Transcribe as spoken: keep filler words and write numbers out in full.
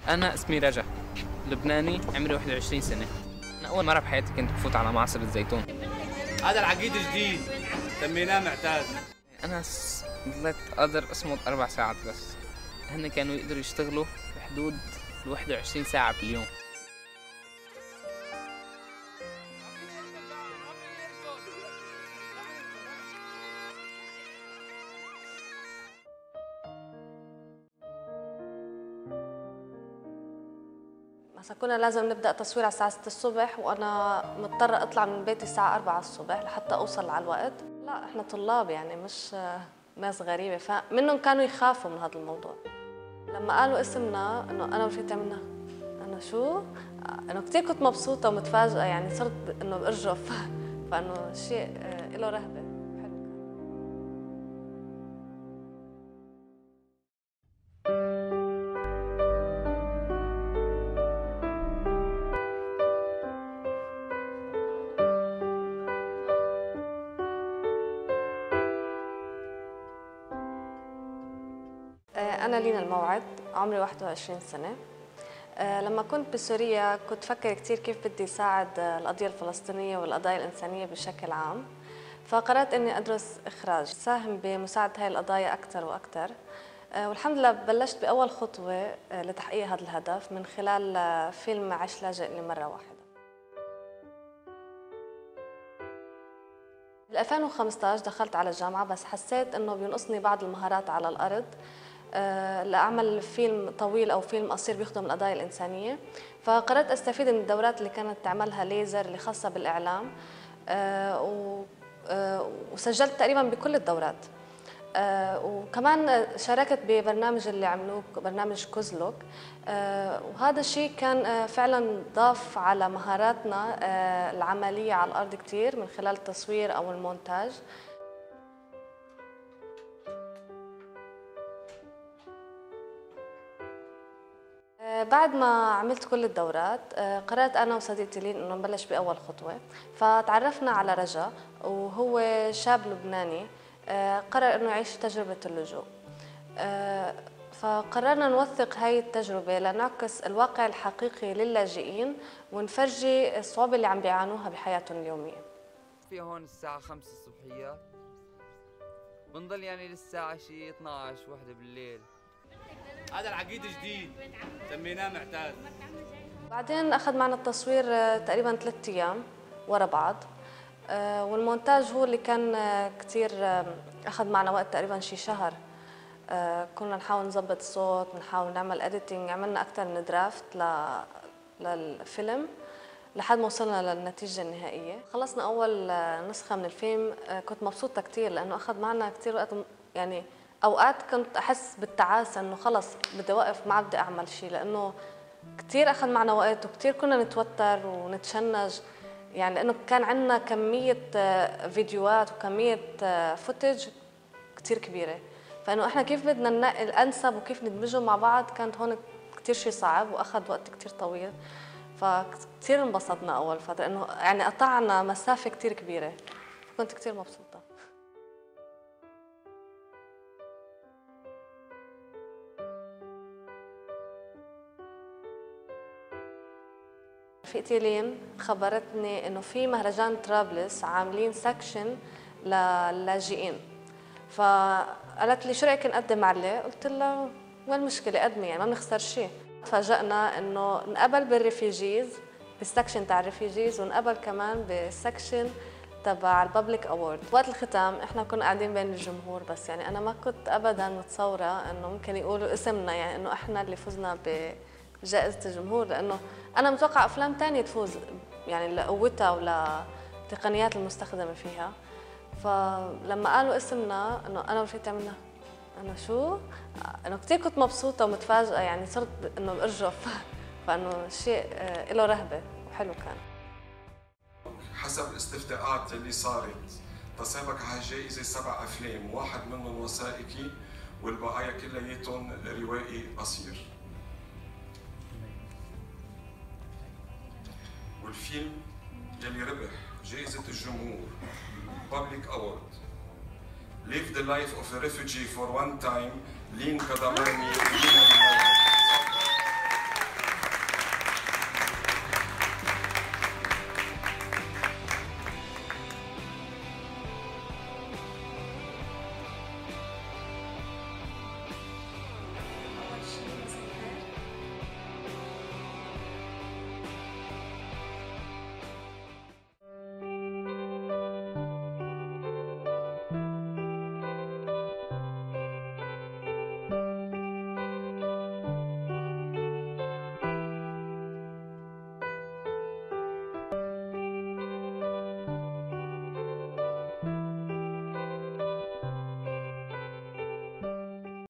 أنا اسمي رجا، لبناني، عمري واحد وعشرين سنة. أنا أول مرة بحياتي كنت بفوت على معصر الزيتون. هذا العقيد جديد سميناه معتاد. أنا ضليت قادر أصمد أربع ساعات بس. هن كانوا يقدروا يشتغلوا بحدود واحد وعشرين ساعة باليوم. مثلا كنا لازم نبدأ تصوير على الساعة ستة الصبح، وأنا مضطرة أطلع من بيتي الساعة أربعة الصبح لحتى أوصل على الوقت. لا إحنا طلاب يعني مش ناس غريبة، فمنهم كانوا يخافوا من هذا الموضوع. لما قالوا اسمنا إنه أنا ورفيقتي عملنا أنا شو؟ إنه كثير كنت مبسوطة ومتفاجئة، يعني صرت إنه بأرجف فإنه شيء له رهبة. أنا لينا الموعد، عمري واحد وعشرين سنة. لما كنت بسوريا كنت فكر كثير كيف بدي ساعد القضية الفلسطينية والقضايا الإنسانية بشكل عام، فقررت إني أدرس إخراج، ساهم بمساعدة هاي القضايا أكثر وأكثر. والحمد لله بلشت بأول خطوة لتحقيق هذا الهدف من خلال فيلم عش لاجئ لمرة واحدة. بال ألفين وخمسة عشر دخلت على الجامعة، بس حسيت إنه بينقصني بعض المهارات على الأرض لأعمل فيلم طويل أو فيلم قصير بيخدم القضايا الإنسانية، فقررت أستفيد من الدورات اللي كانت تعملها ليزر اللي خاصة بالإعلام، وسجلت تقريبا بكل الدورات. وكمان شاركت ببرنامج اللي عملوه برنامج كوزلوك، وهذا الشيء كان فعلا ضاف على مهاراتنا العملية على الأرض كتير من خلال التصوير أو المونتاج. بعد ما عملت كل الدورات قررت أنا وصديقتي لين إنه نبلش بأول خطوة، فتعرفنا على رجا وهو شاب لبناني قرر إنه يعيش تجربة اللجوء، فقررنا نوثق هاي التجربة لنعكس الواقع الحقيقي للاجئين ونفرجي الصعوبة اللي عم بيعانوها بحياتهم اليومية. في هون الساعة خمسة الصبحية، بنضل يعني للساعة شي اثنعش واحدة بالليل. هذا العقيد جديد سميناه معتاد. بعدين أخذ معنا التصوير تقريبا ثلاثة أيام ورا بعض، والمونتاج هو اللي كان كتير أخذ معنا وقت تقريبا شي شهر. كنا نحاول نظبط الصوت، نحاول نعمل اديتنج، عملنا أكثر من درافت للفيلم لحد ما وصلنا للنتيجة النهائية. خلصنا أول نسخة من الفيلم، كنت مبسوطة كتير لأنه أخذ معنا كتير وقت، يعني أوقات كنت أحس بالتعاسة إنه خلص بدي أوقف ما بدي أعمل شيء، لأنه كتير أخذ معنا وقت وكتير كنا نتوتر ونتشنج، يعني لأنه كان عندنا كمية فيديوهات وكمية فوتج كتير كبيرة، فإنه إحنا كيف بدنا ننقي الأنسب وكيف ندمجهم مع بعض كانت هون كتير شيء صعب وأخذ وقت كتير طويل. فكتير انبسطنا أول فترة إنه يعني قطعنا مسافة كتير كبيرة، كنت كتير مبسوطة. رفيقتي لين خبرتني انه في مهرجان طرابلس عاملين سكشن للاجئين، فقالت لي شو رايك نقدم عليه؟ قلت لها وين المشكله قدمي، يعني ما بنخسر شيء. تفاجئنا انه نقبل بالريفيجيز بالسكشن تاع الريفيجيز، ونقبل كمان بالسكشن تبع الببليك اوورد. وقت الختام احنا كنا قاعدين بين الجمهور، بس يعني انا ما كنت ابدا متصوره انه ممكن يقولوا اسمنا، يعني انه احنا اللي فزنا ب جائزة الجمهور، لأنه أنا متوقع أفلام تانية تفوز يعني لقوتها ولتقنيات المستخدمة فيها. فلما قالوا اسمنا إنه أنا ورفيقتي عملنا أنا شو؟ إنه كتير كنت مبسوطة ومتفاجئة، يعني صرت إنه بأرجف فإنه شيء له رهبة وحلو كان. حسب الاستفتاءات اللي صارت تصيبك على هالجائزة سبع أفلام، واحد منهم وثائقي والبقايا كلياتهم روائي قصير. والفيلم يلي ربح جائزة الجمهور Public Award Live the Life of a Refugee for One Time لين كداماني.